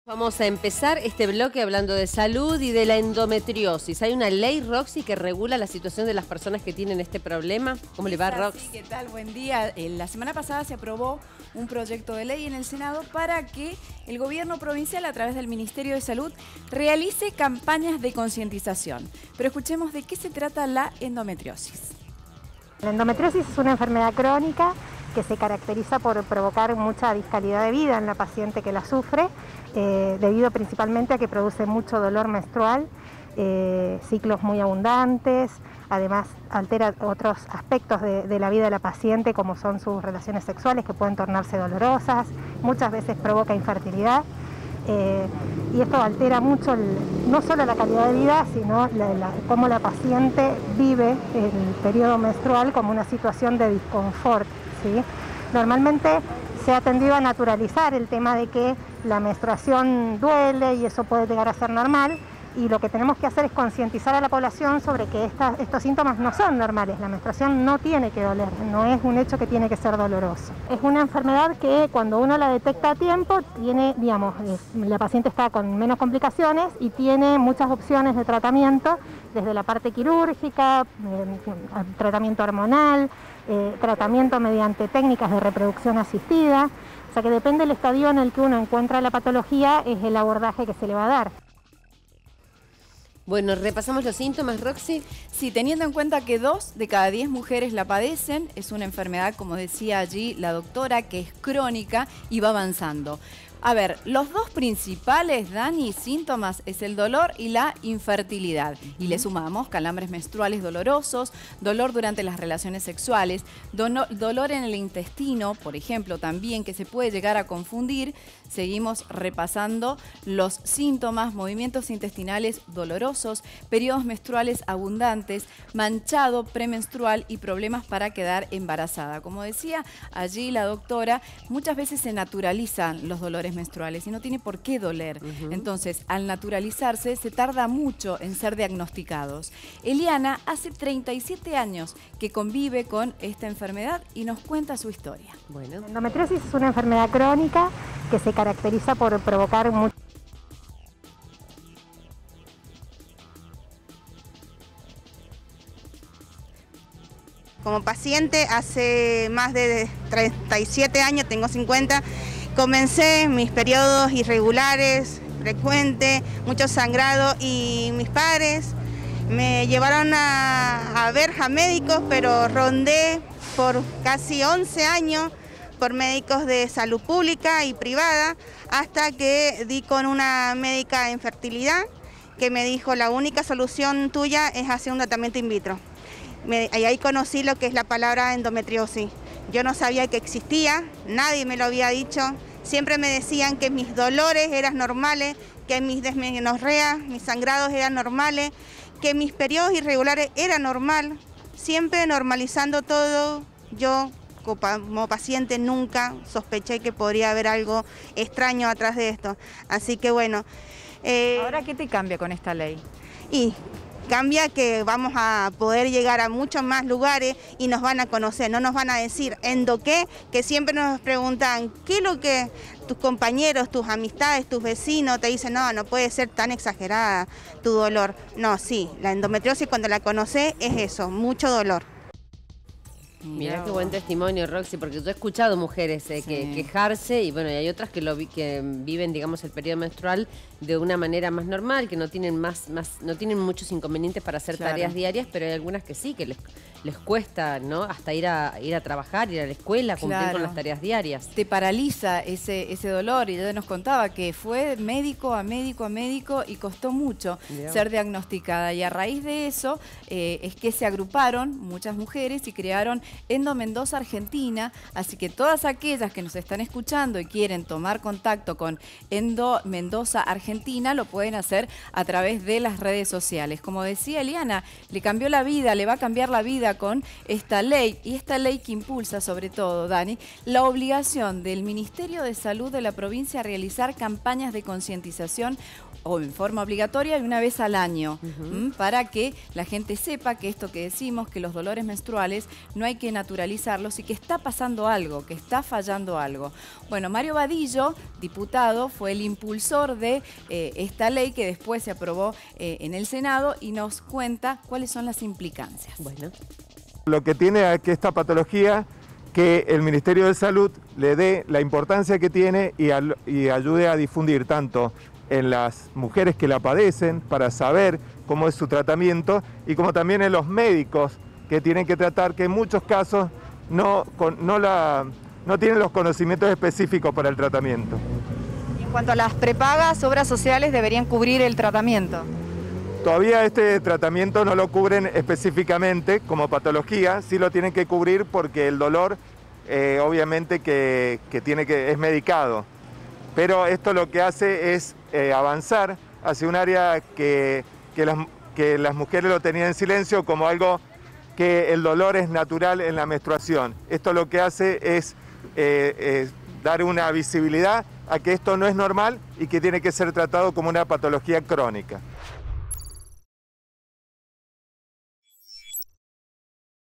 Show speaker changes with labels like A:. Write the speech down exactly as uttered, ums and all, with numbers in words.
A: Vamos a empezar este bloque hablando de salud y de la endometriosis. ¿Hay una ley, Roxy, que regula la situación de las personas que tienen este problema? ¿Cómo le va, Roxy?
B: Sí, ¿qué tal? Buen día. La semana pasada se aprobó un proyecto de ley en el Senado para que el gobierno provincial, a través del Ministerio de Salud, realice campañas de concientización. Pero escuchemos de qué se trata la endometriosis.
C: La endometriosis es una enfermedad crónica que se caracteriza por provocar mucha discalidad de vida en la paciente que la sufre, eh, debido principalmente a que produce mucho dolor menstrual, eh, ciclos muy abundantes, además altera otros aspectos de, de la vida de la paciente, como son sus relaciones sexuales, que pueden tornarse dolorosas, muchas veces provoca infertilidad. Eh, y esto altera mucho el, no solo la calidad de vida, sino la, la, cómo la paciente vive el periodo menstrual como una situación de disconfort, ¿sí? Normalmente se ha tendido a naturalizar el tema de que la menstruación duele y eso puede llegar a ser normal, y lo que tenemos que hacer es concientizar a la población sobre que esta, estos síntomas no son normales. La menstruación no tiene que doler, no es un hecho que tiene que ser doloroso. Es una enfermedad que cuando uno la detecta a tiempo, tiene, digamos, la paciente está con menos complicaciones y tiene muchas opciones de tratamiento, desde la parte quirúrgica, eh, tratamiento hormonal, eh, tratamiento mediante técnicas de reproducción asistida. O sea que depende del estadio en el que uno encuentra la patología, es el abordaje que se le va a dar.
A: Bueno, repasamos los síntomas, Roxy.
B: Sí, teniendo en cuenta que dos de cada diez mujeres la padecen, es una enfermedad, como decía allí la doctora, que es crónica y va avanzando. A ver, los dos principales, Dani, síntomas es el dolor y la infertilidad. Uh-huh. Y le sumamos calambres menstruales dolorosos, dolor durante las relaciones sexuales, do- dolor en el intestino, por ejemplo, también, que se puede llegar a confundir. Seguimos repasando los síntomas: movimientos intestinales dolorosos, periodos menstruales abundantes, manchado premenstrual y problemas para quedar embarazada. Como decía allí la doctora, muchas veces se naturalizan los dolores menstruales y no tiene por qué doler. Uh-huh. Entonces, al naturalizarse, se tarda mucho en ser diagnosticados. Eliana hace treinta y siete años que convive con esta enfermedad y nos cuenta su historia.
C: Bueno, la endometriosis es una enfermedad crónica que se caracteriza por provocar mucho.
D: Como paciente, hace más de treinta y siete años, tengo cincuenta, comencé mis periodos irregulares, frecuentes, mucho sangrado, y mis padres me llevaron a, a ver a médicos, pero rondé por casi once años por médicos de salud pública y privada, hasta que di con una médica en fertilidad que me dijo: la única solución tuya es hacer un tratamiento in vitro. Me, y ahí conocí lo que es la palabra endometriosis. Yo no sabía que existía, nadie me lo había dicho. Siempre me decían que mis dolores eran normales, que mis desmenorreas, mis sangrados eran normales, que mis periodos irregulares eran normal. Siempre normalizando todo. Yo, como paciente, nunca sospeché que podría haber algo extraño atrás de esto. Así que bueno.
B: Eh, ¿Ahora qué te cambia con esta ley?
D: Y cambia que vamos a poder llegar a muchos más lugares y nos van a conocer, no nos van a decir endo qué, que siempre nos preguntan qué es lo que tus compañeros, tus amistades, tus vecinos te dicen: no, no puede ser tan exagerada tu dolor. No, sí, la endometriosis, cuando la conoces, es eso, mucho dolor.
A: Mirá qué buen testimonio, Roxy, porque yo he escuchado mujeres eh, sí. que quejarse, y bueno, y hay otras que lo vi, que viven, digamos, el periodo menstrual de una manera más normal, que no tienen más, más, no tienen muchos inconvenientes para hacer claro. tareas diarias, pero hay algunas que sí, que les, les cuesta, ¿no? Hasta ir a ir a trabajar, ir a la escuela, cumplir claro. con las tareas diarias.
B: Te paraliza ese, ese dolor, y ella nos contaba que fue médico a médico a médico y costó mucho yeah. ser diagnosticada, y a raíz de eso eh, es que se agruparon muchas mujeres y crearon Endo Mendoza Argentina, así que todas aquellas que nos están escuchando y quieren tomar contacto con Endo Mendoza Argentina lo pueden hacer a través de las redes sociales. Como decía Eliana, le cambió la vida, le va a cambiar la vida día con esta ley, y esta ley que impulsa sobre todo, Dani, la obligación del Ministerio de Salud de la provincia a realizar campañas de concientización o en forma obligatoria y una vez al año, uh-huh. para que la gente sepa que esto que decimos, que los dolores menstruales no hay que naturalizarlos y que está pasando algo, que está fallando algo. Bueno, Mario Vadillo, diputado, fue el impulsor de eh, esta ley que después se aprobó eh, en el Senado y nos cuenta cuáles son las implicancias.
A: Bueno.
E: Lo que tiene que esta patología, que el Ministerio de Salud le dé la importancia que tiene y, al, y ayude a difundir tanto en las mujeres que la padecen para saber cómo es su tratamiento y como también en los médicos que tienen que tratar, que en muchos casos no, no, la, no tienen los conocimientos específicos para el tratamiento.
F: En cuanto a las prepagas, obras sociales deberían cubrir el tratamiento.
E: Todavía este tratamiento no lo cubren específicamente como patología, sí lo tienen que cubrir porque el dolor eh, obviamente que, que, tiene que es medicado. Pero esto lo que hace es eh, avanzar hacia un área que, que, las, que las mujeres lo tenían en silencio como algo que el dolor es natural en la menstruación. Esto lo que hace es eh, eh, dar una visibilidad a que esto no es normal y que tiene que ser tratado como una patología crónica.